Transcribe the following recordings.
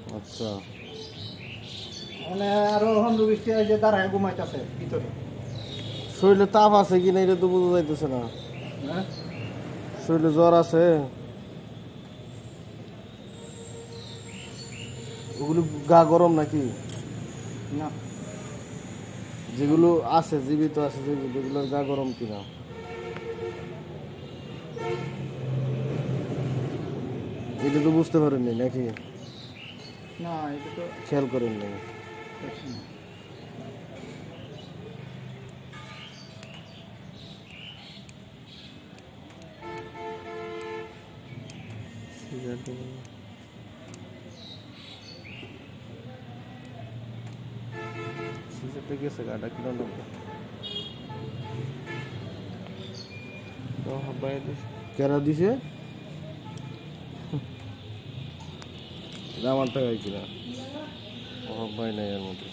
আচ্ছা, মানে আরো হন্দ বৃষ্টি হয় যে দাঁড়ায় ঘুমাইতেছে ভিতরে। শরীরে তাপ আছে কিনা এটা তো বোঝা যাইতেছে না। হ্যাঁ, শরীরে জ্বর আছে? ওগুলো গা গরম নাকি? না যেগুলো আছে জীবিত আছে যেগুলোর গা গরম কিনা এটা তো বুঝতে পারেননি নাকি? না, এটা তো খেয়াল করেননি? দেখছি না। সিগারেটে গেছে গাটা কিনা লাগবে কেরা দিছে আমার টাকায় কিনা অভাব ভাই নাই এর মধ্যে।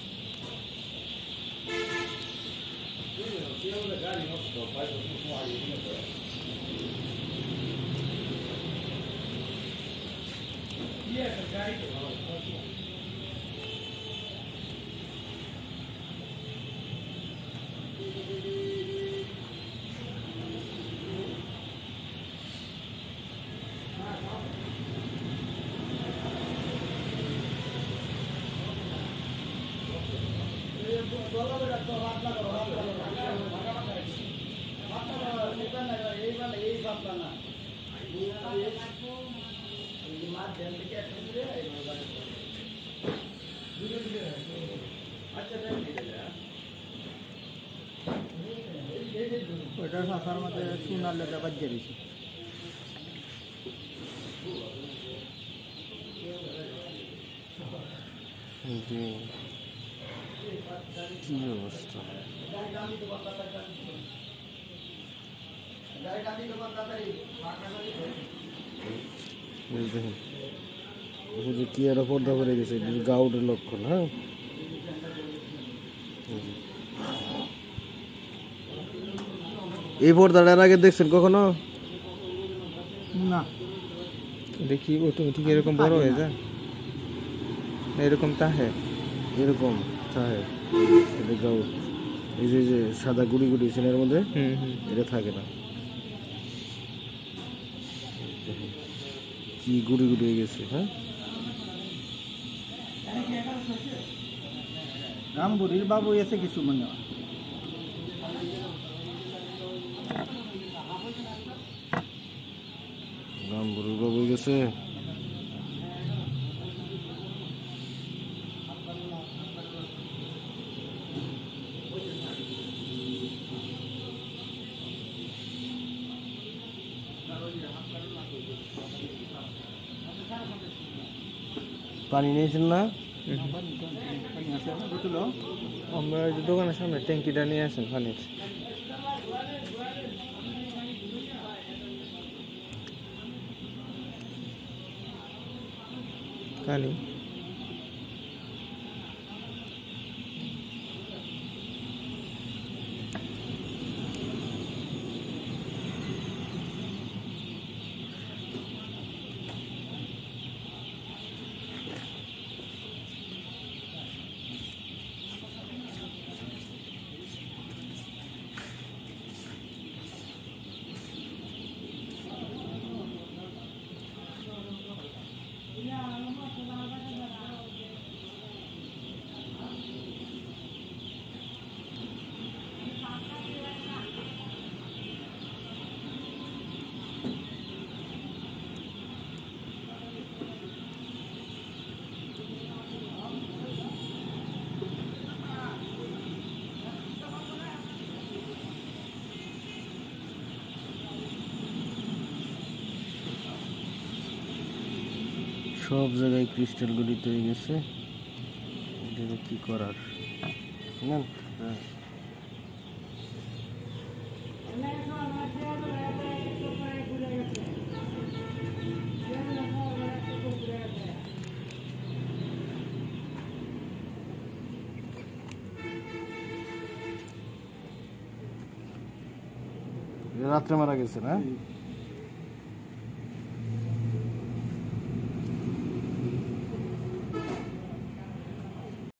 ওইটার শাসার মধ্যে চুনার লেগে বাজিয়ে দিছি। কি অবস্থা! দেখুন কি একটা পর্দা করে গেছে, গাউটের লক্ষণ। হ্যাঁ, এই পর্দাটা এর আগে দেখছেন কখনো? না, দেখি অটোমেটিক এরকম বড় হয়ে যায়, এরকম তাহে এরকম থাকে এটা গাউট। এই যে সাদা গুড়ি গুড়ি সিনের মধ্যে এটা থাকে না, কি গুড়ি গুড়ি হয়ে গেছে। হ্যাঁ, রামপুরীর বাবু এসে কিছু মনে হয়। নাম বড় বাবু হয়ে গেছে। পানি নিয়েছেন না? আমরা দোকানের সামনে ট্যাঙ্কিটা নিয়ে আসেন পানির। পানি সব জায়গায় ক্রিস্টাল গলিত হয়ে গেছে, এটা কি করার? না, হ্যাঁ, রাত্রে মারা গেছে না?